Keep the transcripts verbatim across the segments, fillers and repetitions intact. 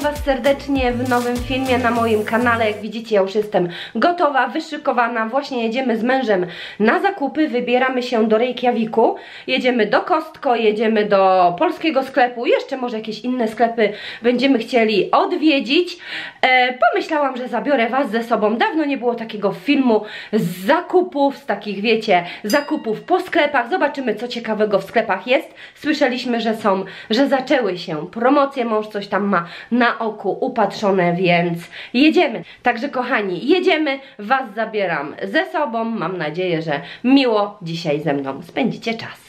Was serdecznie w nowym filmie na moim kanale. Jak widzicie, ja już jestem gotowa, wyszykowana. Właśnie jedziemy z mężem na zakupy, wybieramy się do Reykjaviku. Jedziemy do Costco, jedziemy do polskiego sklepu, jeszcze może jakieś inne sklepy będziemy chcieli odwiedzić. E, pomyślałam, że zabiorę Was ze sobą. Dawno nie było takiego filmu z zakupów, z takich, wiecie, zakupów po sklepach. Zobaczymy, co ciekawego w sklepach jest. Słyszeliśmy, że są, że zaczęły się promocje, mąż coś tam ma na oku upatrzone, więc jedziemy. Także kochani, jedziemy, Was zabieram ze sobą. Mam nadzieję, że miło dzisiaj ze mną spędzicie czas.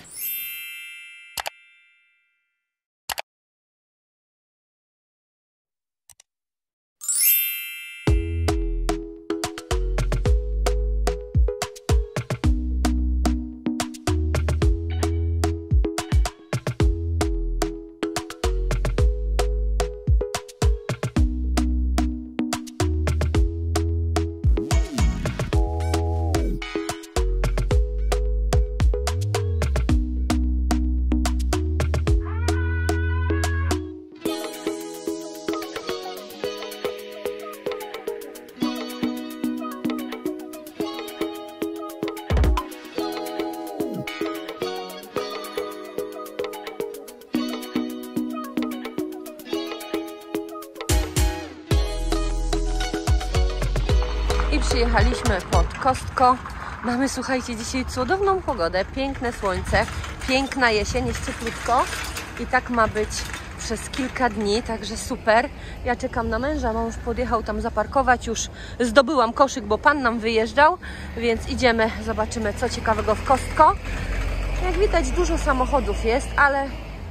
Przyjechaliśmy pod Costco. Mamy, słuchajcie, dzisiaj cudowną pogodę, piękne słońce, piękna jesień, jest cieplutko i tak ma być przez kilka dni, także super. Ja czekam na męża, mąż podjechał tam zaparkować, już zdobyłam koszyk, bo pan nam wyjeżdżał, więc idziemy, zobaczymy, co ciekawego w Costco. Jak widać, dużo samochodów jest, ale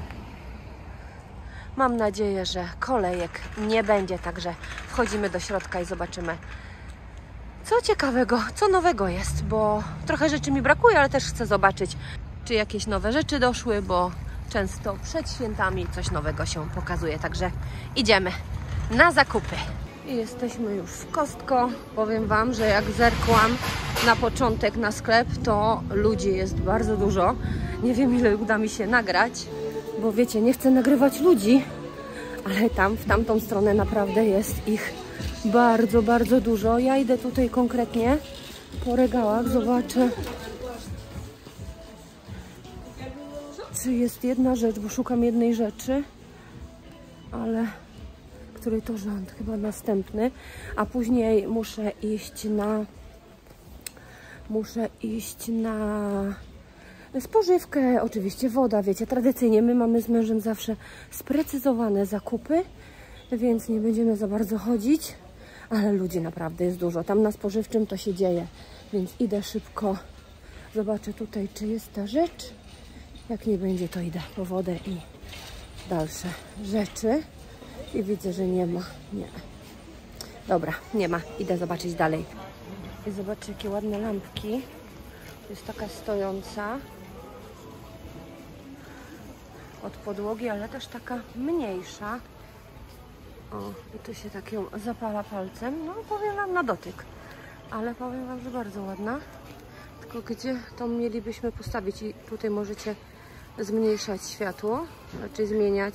mam nadzieję, że kolejek nie będzie, także wchodzimy do środka i zobaczymy, co ciekawego, co nowego jest, bo trochę rzeczy mi brakuje, ale też chcę zobaczyć, czy jakieś nowe rzeczy doszły, bo często przed świętami coś nowego się pokazuje, także idziemy na zakupy. I jesteśmy już w Costco. Powiem Wam, że jak zerkłam na początek na sklep, to ludzi jest bardzo dużo. Nie wiem, ile uda mi się nagrać, bo wiecie, nie chcę nagrywać ludzi, ale tam, w tamtą stronę naprawdę jest ich bardzo, bardzo dużo. Ja idę tutaj konkretnie po regałach, zobaczę, czy jest jedna rzecz, bo szukam jednej rzeczy, ale który to rząd, chyba następny, a później muszę iść na muszę iść na spożywkę, oczywiście woda, wiecie, tradycyjnie my mamy z mężem zawsze sprecyzowane zakupy, więc nie będziemy za bardzo chodzić, ale ludzi naprawdę jest dużo. Tam na spożywczym to się dzieje, więc idę szybko. Zobaczę tutaj, czy jest ta rzecz. Jak nie będzie, to idę po wodę i dalsze rzeczy. I widzę, że nie ma. Nie. Dobra, nie ma. Idę zobaczyć dalej. I zobaczcie, jakie ładne lampki. To jest taka stojąca od podłogi, ale też taka mniejsza. O, i tu się tak ją zapala palcem. No, powiem Wam, na dotyk. Ale powiem Wam, że bardzo ładna. Tylko gdzie to mielibyśmy postawić? I tutaj możecie zmniejszać światło, znaczy zmieniać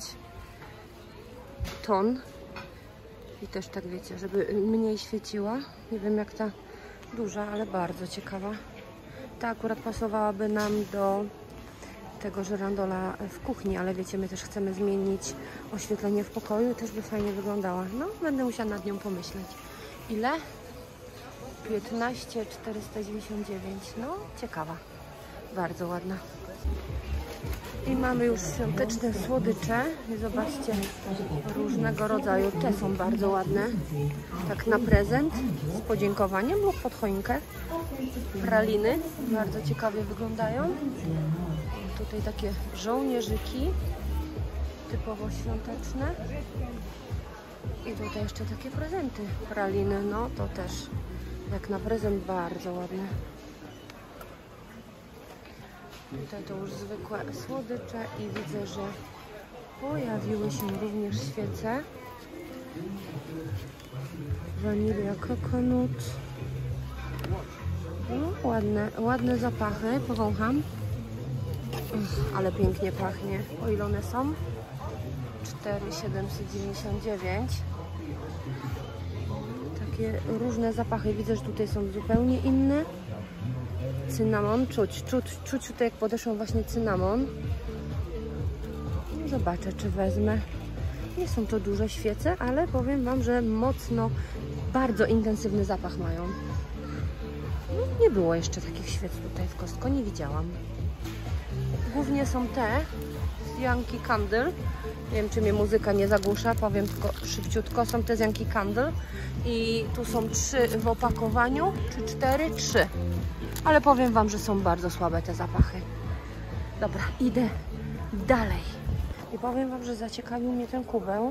ton. I też tak, wiecie, żeby mniej świeciła. Nie wiem, jak ta duża, ale bardzo ciekawa. Ta akurat pasowałaby nam do tego żerandola w kuchni, ale wiecie, my też chcemy zmienić oświetlenie w pokoju, też by fajnie wyglądała. No, będę musiała nad nią pomyśleć. Ile? piętnaście tysięcy czterysta dziewięćdziesiąt dziewięć. No, ciekawa. Bardzo ładna. I mamy już świąteczne słodycze. I zobaczcie, różnego rodzaju. Te są bardzo ładne. Tak na prezent, z podziękowaniem lub pod choinkę. Praliny. Bardzo ciekawie wyglądają. Tutaj takie żołnierzyki, typowo świąteczne. I tutaj jeszcze takie prezenty, praliny, no to też jak na prezent bardzo ładne. Tutaj to już zwykłe słodycze i widzę, że pojawiły się również świece. Wanilia, kokonut. No, ładne, ładne zapachy, powącham. Uff, ale pięknie pachnie. O ile one są? cztery siedemset dziewięćdziesiąt dziewięć. Takie różne zapachy. Widzę, że tutaj są zupełnie inne. Cynamon, czuć, czuć, czuć tutaj jak podeszło właśnie cynamon. No zobaczę, czy wezmę. Nie są to duże świece, ale powiem Wam, że mocno, bardzo intensywny zapach mają. No, nie było jeszcze takich świec tutaj w Costco, nie widziałam. Głównie są te z Yankee Candle. Nie wiem, czy mnie muzyka nie zagłusza, powiem tylko szybciutko. Są te z Yankee Candle i tu są trzy w opakowaniu, czy cztery? Trzy. Ale powiem Wam, że są bardzo słabe te zapachy. Dobra, idę dalej. I powiem Wam, że zaciekawił mnie ten kubeł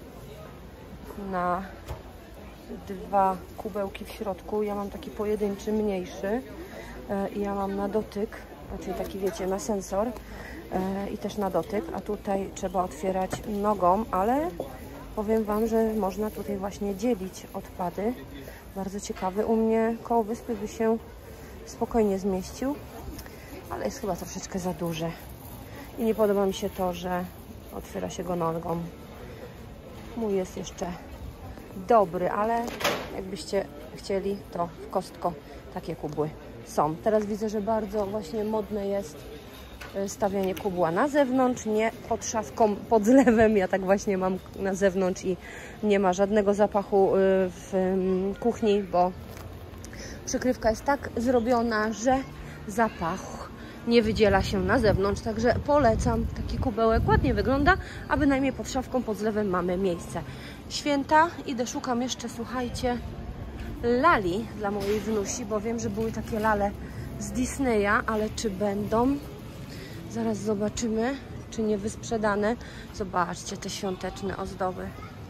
na dwa kubełki w środku. Ja mam taki pojedynczy, mniejszy i ja mam na dotyk, czyli taki wiecie, na sensor i też na dotyk, a tutaj trzeba otwierać nogą, ale powiem Wam, że można tutaj właśnie dzielić odpady. Bardzo ciekawy. U mnie koło wyspy by się spokojnie zmieścił, ale jest chyba troszeczkę za duży. I nie podoba mi się to, że otwiera się go nogą. Mój jest jeszcze dobry, ale jakbyście chcieli, to w Costco takie kubły są. Teraz widzę, że bardzo właśnie modne jest stawianie kubła na zewnątrz, nie pod szafką, pod zlewem. Ja tak właśnie mam na zewnątrz i nie ma żadnego zapachu w kuchni, bo przykrywka jest tak zrobiona, że zapach nie wydziela się na zewnątrz, także polecam taki kubełek. Ładnie wygląda, a bynajmniej pod szafką, pod zlewem mamy miejsce. Święta, idę, szukam jeszcze, słuchajcie, lali dla mojej wnusi, bo wiem, że były takie lale z Disneya, ale czy będą? Zaraz zobaczymy, czy nie wysprzedane. Zobaczcie te świąteczne ozdoby.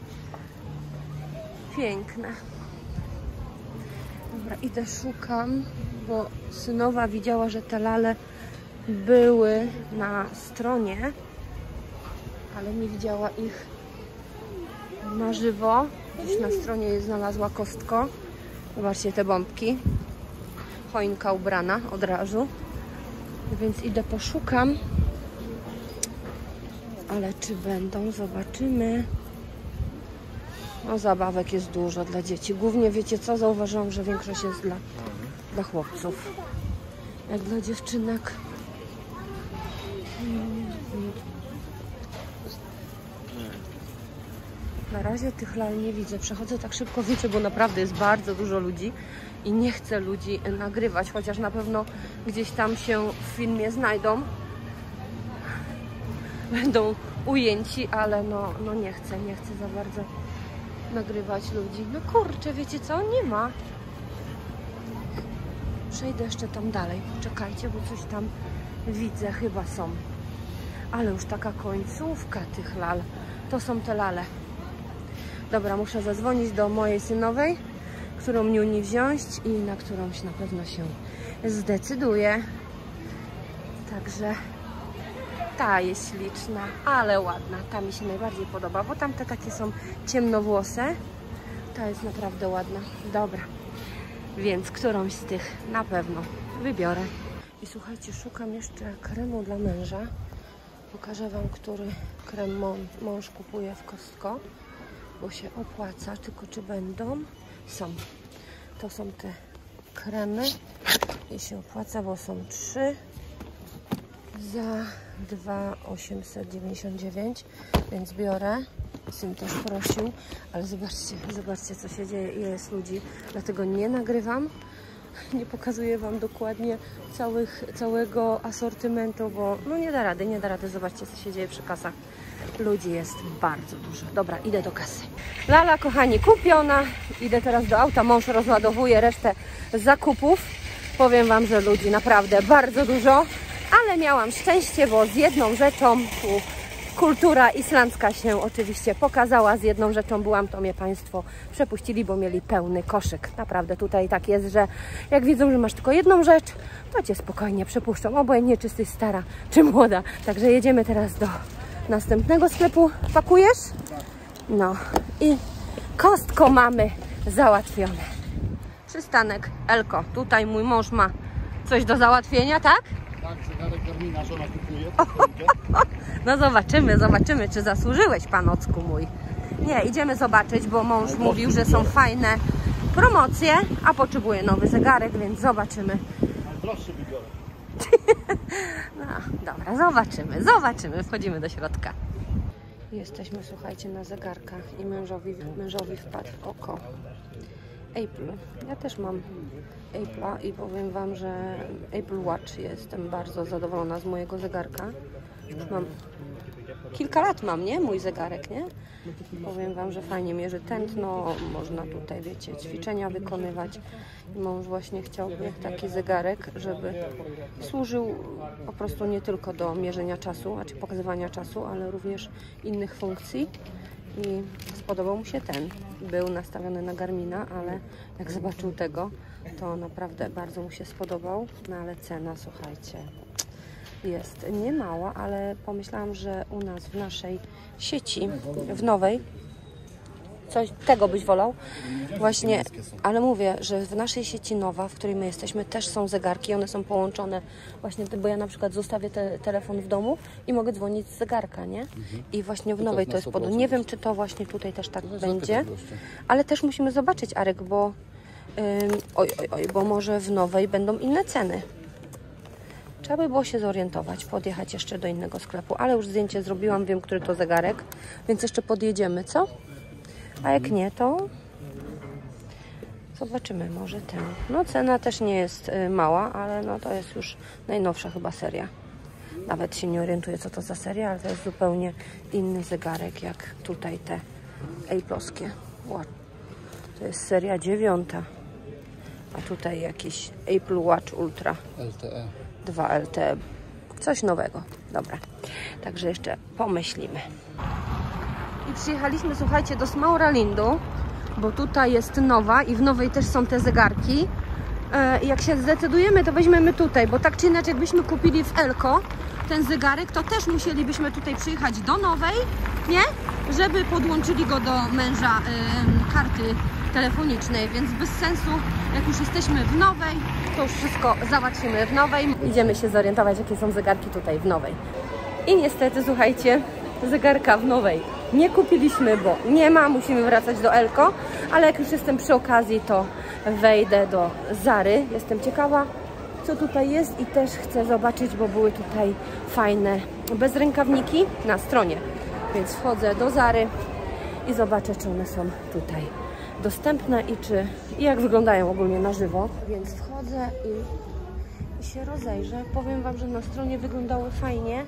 Piękne. Dobra, idę, szukam, bo synowa widziała, że te lale były na stronie, ale nie widziała ich na żywo. Gdzieś na stronie je znalazła Costco. Zobaczcie te bombki. Choinka ubrana od razu. Więc idę, poszukam. Ale czy będą? Zobaczymy. No, zabawek jest dużo dla dzieci. Głównie, wiecie co? Zauważyłam, że większość jest dla, dla chłopców. Jak dla dziewczynek. Na razie tych lal nie widzę. Przechodzę tak szybko, wiecie, bo naprawdę jest bardzo dużo ludzi i nie chcę ludzi nagrywać, chociaż na pewno gdzieś tam się w filmie znajdą. Będą ujęci, ale no, no nie chcę, nie chcę za bardzo nagrywać ludzi. No kurczę, wiecie co? Nie ma. Przejdę jeszcze tam dalej. Poczekajcie, bo coś tam widzę. Chyba są. Ale już taka końcówka tych lal. To są te lale. Dobra, muszę zadzwonić do mojej synowej, którą niuni wziąć i na którąś na pewno się zdecyduje. Także ta jest śliczna, ale ładna. Ta mi się najbardziej podoba, bo tamte takie są ciemnowłose. Ta jest naprawdę ładna. Dobra, więc którąś z tych na pewno wybiorę. I słuchajcie, szukam jeszcze kremu dla męża. Pokażę Wam, który krem mąż kupuje w Costco, bo się opłaca. Tylko czy będą? Są. To są te kremy i się opłaca, bo są trzy za dwa tysiące osiemset dziewięćdziesiąt dziewięć, więc biorę. Syn też prosił, ale zobaczcie, zobaczcie, co się dzieje, ile jest ludzi, dlatego nie nagrywam, nie pokazuję Wam dokładnie całych, całego asortymentu, bo no nie da rady, nie da rady. Zobaczcie, co się dzieje przy kasach. Ludzi jest bardzo dużo. Dobra, idę do kasy. Lala, kochani, kupiona. Idę teraz do auta, mąż rozładowuje resztę zakupów. Powiem Wam, że ludzi naprawdę bardzo dużo, ale miałam szczęście, bo z jedną rzeczą tu kultura islandzka się oczywiście pokazała. Z jedną rzeczą byłam, to mnie Państwo przepuścili, bo mieli pełny koszyk. Naprawdę tutaj tak jest, że jak widzą, że masz tylko jedną rzecz, to Cię spokojnie przepuszczą, obojętnie czy jesteś stara, czy młoda. Także jedziemy teraz do następnego sklepu. Pakujesz? No i Costco mamy załatwione. Przystanek Elko. Tutaj mój mąż ma coś do załatwienia, tak? Tak, zegarek Garmina żona kupuje. No zobaczymy, zobaczymy, czy zasłużyłeś, panocku mój. Nie, idziemy zobaczyć, bo mąż no, mówił, że są fajne promocje, a potrzebuje nowy zegarek, więc zobaczymy. Proszę wybiorę. No, dobra, zobaczymy, zobaczymy. Wchodzimy do środka. Jesteśmy, słuchajcie, na zegarkach i mężowi, mężowi wpadł w oko Apple. Ja też mam Apple'a i powiem Wam, że Apple Watch, jestem bardzo zadowolona z mojego zegarka. Już mam kilka lat mam, nie? Mój zegarek, nie? Powiem Wam, że fajnie mierzy tętno, można tutaj, wiecie, ćwiczenia wykonywać. I mąż właśnie chciałby taki zegarek, żeby służył po prostu nie tylko do mierzenia czasu, znaczy pokazywania czasu, ale również innych funkcji. I spodobał mu się ten. Był nastawiony na Garmina, ale jak zobaczył tego, to naprawdę bardzo mu się spodobał. No ale cena, słuchajcie, jest niemała, ale pomyślałam, że u nas w naszej sieci, w nowej, coś tego byś wolał? Właśnie, ale mówię, że w naszej sieci nowa, w której my jesteśmy, też są zegarki, one są połączone właśnie, bo ja na przykład zostawię te, telefon w domu i mogę dzwonić z zegarka, nie? I właśnie w nowej to jest podobne. Nie wiem, czy to właśnie tutaj też tak będzie, ale też musimy zobaczyć, Arek, bo ym, oj, oj, oj, bo może w nowej będą inne ceny. Trzeba by było się zorientować, podjechać jeszcze do innego sklepu, ale już zdjęcie zrobiłam, wiem, który to zegarek, więc jeszcze podjedziemy, co? A jak nie, to zobaczymy może ten. No cena też nie jest y, mała, ale no to jest już najnowsza chyba seria. Nawet się nie orientuję, co to za seria, ale to jest zupełnie inny zegarek, jak tutaj te Apple'owskie. To jest seria dziewiąta. A tutaj jakiś Apple Watch Ultra. L T E. dwa L T E. Coś nowego. Dobra. Także jeszcze pomyślimy. I przyjechaliśmy, słuchajcie, do Smauralindu, bo tutaj jest nowa i w nowej też są te zegarki. I jak się zdecydujemy, to weźmiemy tutaj, bo tak czy inaczej, jakbyśmy kupili w Elko ten zegarek, to też musielibyśmy tutaj przyjechać do nowej, nie? Żeby podłączyli go do męża yy, karty telefonicznej, więc bez sensu, jak już jesteśmy w nowej, to już wszystko załatwimy w nowej. Idziemy się zorientować, jakie są zegarki tutaj w nowej. I niestety, słuchajcie, zegarka w nowej nie kupiliśmy, bo nie ma, musimy wracać do Elko, ale jak już jestem przy okazji, to wejdę do Zary. Jestem ciekawa, co tutaj jest i też chcę zobaczyć, bo były tutaj fajne bezrękawniki na stronie. Więc wchodzę do Zary i zobaczę, czy one są tutaj dostępne i czy i jak wyglądają ogólnie na żywo. Więc wchodzę i, i się rozejrzę. Powiem Wam, że na stronie wyglądały fajnie.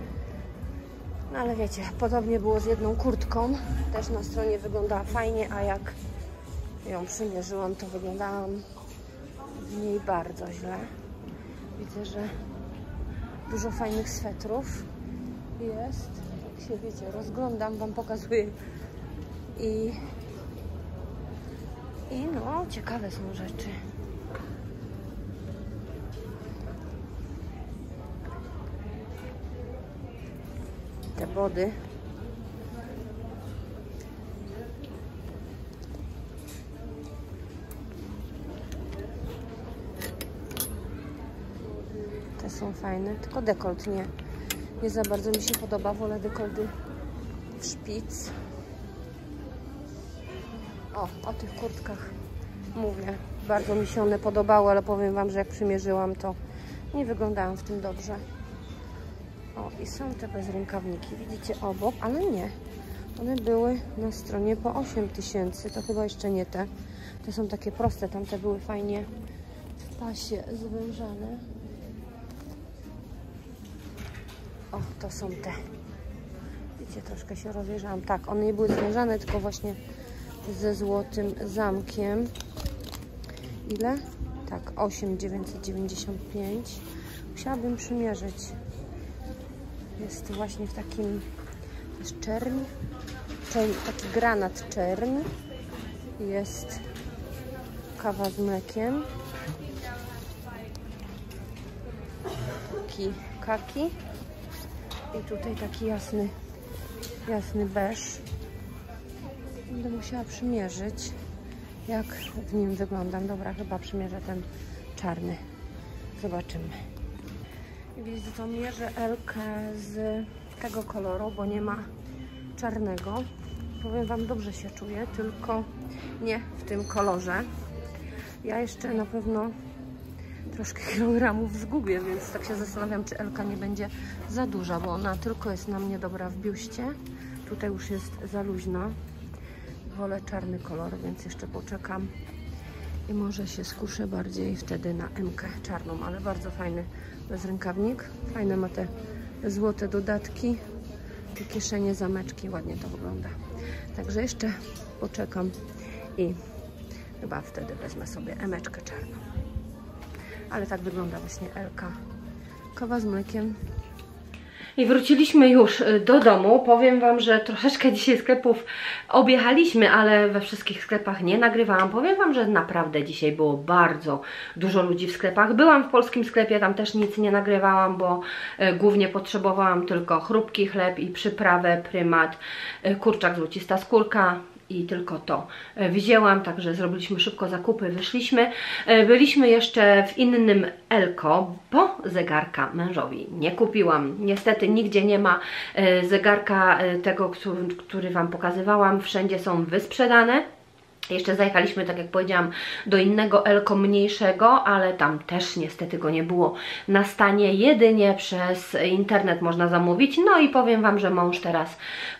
No ale wiecie, podobnie było z jedną kurtką. Też na stronie wyglądała fajnie, a jak ją przymierzyłam, to wyglądałam w niej bardzo źle. Widzę, że dużo fajnych swetrów jest. Tak się, wiecie, rozglądam, Wam pokazuję. I, i no, ciekawe są rzeczy. Te body. Te są fajne, tylko dekolt nie. Nie za bardzo mi się podoba, wolę dekolty w szpic. O, o tych kurtkach mówię. Bardzo mi się one podobały, ale powiem Wam, że jak przymierzyłam, to nie wyglądają w tym dobrze. O, i są te bezrękawniki, widzicie, obok, ale nie. One były na stronie po osiem tysięcy, to chyba jeszcze nie te. Te są takie proste, tamte były fajnie w pasie zwężane. O, to są te. Widzicie, troszkę się rozejrzałam. Tak, one nie były zwężane, tylko właśnie ze złotym zamkiem. Ile? Tak, osiem tysięcy dziewięćset dziewięćdziesiąt pięć. Musiałabym przymierzyć. Jest właśnie w takim, to jest czerń, czerń, taki granat czerń. Jest kawa z mlekiem. Taki kaki. I tutaj taki jasny, jasny beż. Będę musiała przymierzyć, jak w nim wyglądam. Dobra, chyba przymierzę ten czarny. Zobaczymy. Wiecie co, mierzę Elkę z tego koloru, bo nie ma czarnego. Powiem wam, dobrze się czuję, tylko nie w tym kolorze. Ja jeszcze na pewno troszkę kilogramów zgubię, więc tak się zastanawiam, czy Elka nie będzie za duża, bo ona tylko jest na mnie dobra w biuście. Tutaj już jest za luźna. Wolę czarny kolor, więc jeszcze poczekam i może się skuszę bardziej wtedy na M-kę czarną, ale bardzo fajny bezrękawnik. Fajne ma te złote dodatki i kieszenie, zameczki, ładnie to wygląda. Także jeszcze poczekam i chyba wtedy wezmę sobie M-eczkę czarną. Ale tak wygląda właśnie Elka. Kawa z mlekiem. I wróciliśmy już do domu. Powiem wam, że troszeczkę dzisiaj sklepów objechaliśmy, ale we wszystkich sklepach nie nagrywałam. Powiem wam, że naprawdę dzisiaj było bardzo dużo ludzi w sklepach. Byłam w polskim sklepie, tam też nic nie nagrywałam, bo e, głównie potrzebowałam tylko chrupki, chleb i przyprawę, prymat, e, kurczak, złocista skórka. I tylko to wzięłam, także zrobiliśmy szybko zakupy, wyszliśmy. Byliśmy jeszcze w innym Elko, bo zegarka mężowi nie kupiłam. Niestety nigdzie nie ma zegarka tego, który, który wam pokazywałam. Wszędzie są wysprzedane. Jeszcze zajechaliśmy, tak jak powiedziałam, do innego Elko mniejszego, ale tam też niestety go nie było na stanie. Jedynie przez internet można zamówić. No i powiem wam, że mąż teraz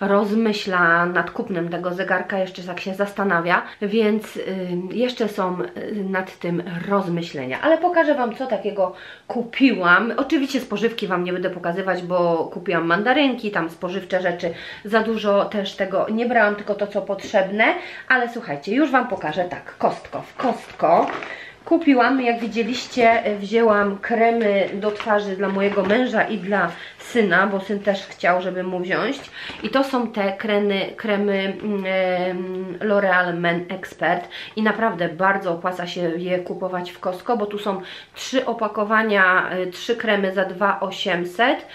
rozmyśla nad kupnem tego zegarka, jeszcze tak się zastanawia, więc y, jeszcze są nad tym rozmyślenia. Ale pokażę wam, co takiego kupiłam. Oczywiście spożywki wam nie będę pokazywać, bo kupiłam mandarynki, tam spożywcze rzeczy. Za dużo też tego nie brałam, tylko to, co potrzebne. Ale słuchajcie, już wam pokażę, tak, Costco. W Costco kupiłam, jak widzieliście, wzięłam kremy do twarzy dla mojego męża i dla syna, bo syn też chciał, żeby mu wziąć. I to są te kremy, kremy e, L'Oreal Men Expert i naprawdę bardzo opłaca się je kupować w Costco, bo tu są trzy opakowania, e, trzy kremy za dwa tysiące osiemset.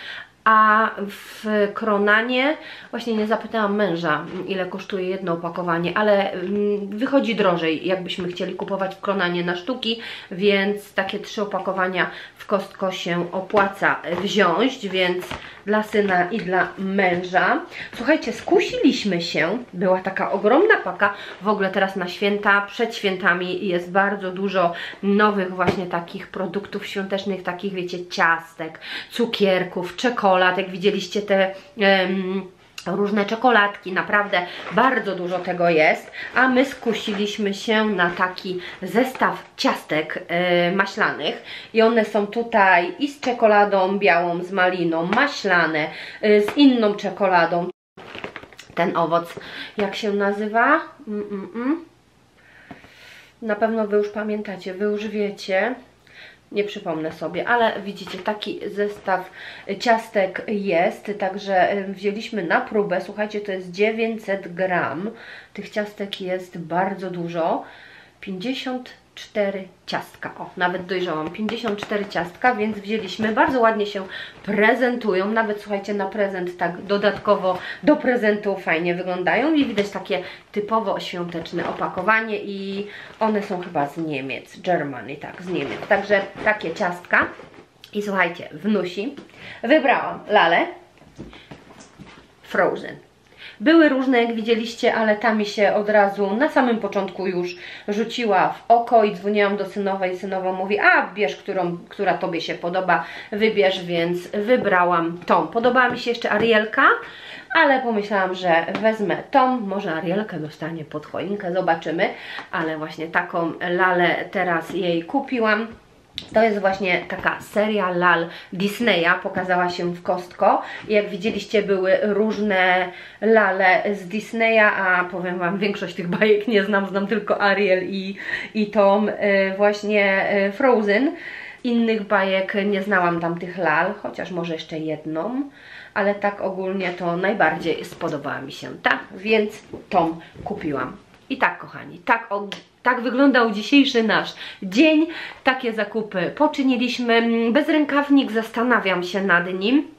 A w Kronanie, właśnie nie zapytałam męża, ile kosztuje jedno opakowanie, ale wychodzi drożej, jakbyśmy chcieli kupować w Kronanie na sztuki, więc takie trzy opakowania w Costco się opłaca wziąć, więc dla syna i dla męża. Słuchajcie, skusiliśmy się, była taka ogromna paka, w ogóle teraz na święta, przed świętami jest bardzo dużo nowych właśnie takich produktów świątecznych, takich wiecie, ciastek, cukierków, czekolad. Jak widzieliście te um, różne czekoladki, naprawdę bardzo dużo tego jest, a my skusiliśmy się na taki zestaw ciastek yy, maślanych i one są tutaj i z czekoladą białą, z maliną, maślane, yy, z inną czekoladą. Ten owoc, jak się nazywa? Mm, mm, mm. Na pewno wy już pamiętacie, wy już wiecie. Nie przypomnę sobie, ale widzicie, taki zestaw ciastek jest, także wzięliśmy na próbę. Słuchajcie, to jest dziewięćset gram, tych ciastek jest bardzo dużo, pięćdziesiąt cztery ciastka, o, nawet dojrzałam, pięćdziesiąt cztery ciastka, więc wzięliśmy, bardzo ładnie się prezentują, nawet słuchajcie, na prezent tak dodatkowo do prezentu fajnie wyglądają i widać takie typowo świąteczne opakowanie i one są chyba z Niemiec, Germany, tak, z Niemiec, także takie ciastka i słuchajcie, wnusi, wybrałam Lalę Frozen. Były różne, jak widzieliście, ale ta mi się od razu na samym początku już rzuciła w oko i dzwoniłam do synowej. Synowa mówi, a bierz, którą, która tobie się podoba, wybierz, więc wybrałam tą. Podobała mi się jeszcze Arielka, ale pomyślałam, że wezmę tą, może Arielkę dostanie pod choinkę, zobaczymy, ale właśnie taką Lalę teraz jej kupiłam. To jest właśnie taka seria lal Disneya, pokazała się w Costco. Jak widzieliście, były różne lale z Disneya, a powiem wam, większość tych bajek nie znam, znam tylko Ariel i, i tą y, właśnie y, Frozen. Innych bajek nie znałam tam tych lal, chociaż może jeszcze jedną, ale tak ogólnie to najbardziej spodobała mi się ta, więc tą kupiłam. I tak, kochani, tak, tak wyglądał dzisiejszy nasz dzień. Takie zakupy poczyniliśmy. Bezrękawnik, zastanawiam się nad nim.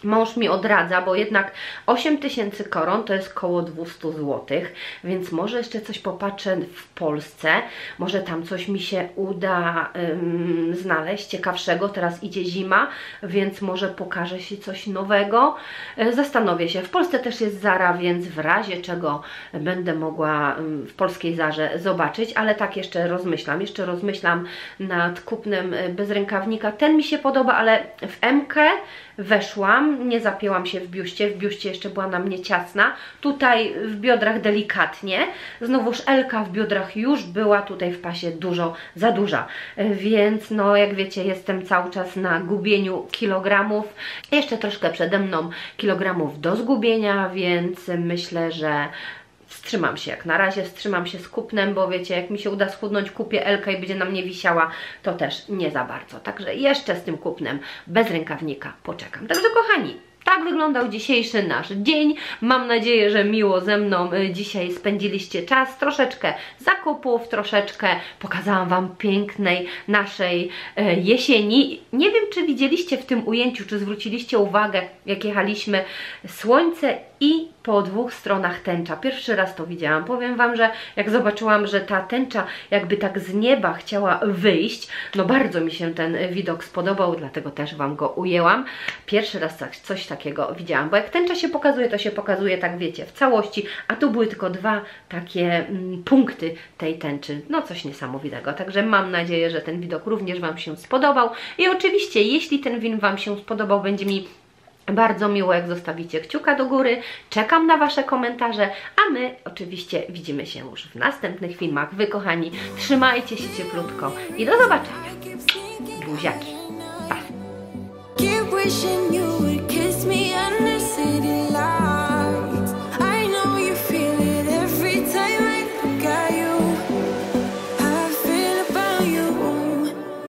Mąż mi odradza, bo jednak osiem tysięcy koron to jest koło dwieście złotych, więc może jeszcze coś popatrzę w Polsce, może tam coś mi się uda ym, znaleźć ciekawszego. Teraz idzie zima, więc może pokaże się coś nowego. Yy, zastanowię się. W Polsce też jest Zara, więc w razie czego będę mogła ym, w polskiej Zarze zobaczyć, ale tak jeszcze rozmyślam, jeszcze rozmyślam nad kupnem bez rękawnika. Ten mi się podoba, ale w M-kę weszłam, nie zapięłam się w biuście, w biuście jeszcze była na mnie ciasna, tutaj w biodrach delikatnie, znowuż Elka w biodrach już była tutaj w pasie dużo za duża, więc no jak wiecie jestem cały czas na gubieniu kilogramów, jeszcze troszkę przede mną kilogramów do zgubienia, więc myślę, że wstrzymam się jak na razie, wstrzymam się z kupnem, bo wiecie, jak mi się uda schudnąć, kupię Elkę i będzie na mnie wisiała, to też nie za bardzo. Także jeszcze z tym kupnem bez rękawnika poczekam. Także kochani, tak wyglądał dzisiejszy nasz dzień. Mam nadzieję, że miło ze mną dzisiaj spędziliście czas. Troszeczkę zakupów, troszeczkę pokazałam Wam pięknej naszej jesieni. Nie wiem, czy widzieliście w tym ujęciu, czy zwróciliście uwagę, jak jechaliśmy, słońce i po dwóch stronach tęcza. Pierwszy raz to widziałam. Powiem Wam, że jak zobaczyłam, że ta tęcza jakby tak z nieba chciała wyjść, no bardzo mi się ten widok spodobał, dlatego też Wam go ujęłam. Pierwszy raz coś takiego widziałam, bo jak tęcza się pokazuje, to się pokazuje, tak wiecie, w całości, a tu były tylko dwa takie mm, punkty tej tęczy. No coś niesamowitego. Także mam nadzieję, że ten widok również Wam się spodobał i oczywiście, jeśli ten film Wam się spodobał, będzie mi bardzo miło, jak zostawicie kciuka do góry. Czekam na Wasze komentarze, a my oczywiście widzimy się już w następnych filmach. Wy, kochani, trzymajcie się cieplutko i do zobaczenia. Buziaki. Pa.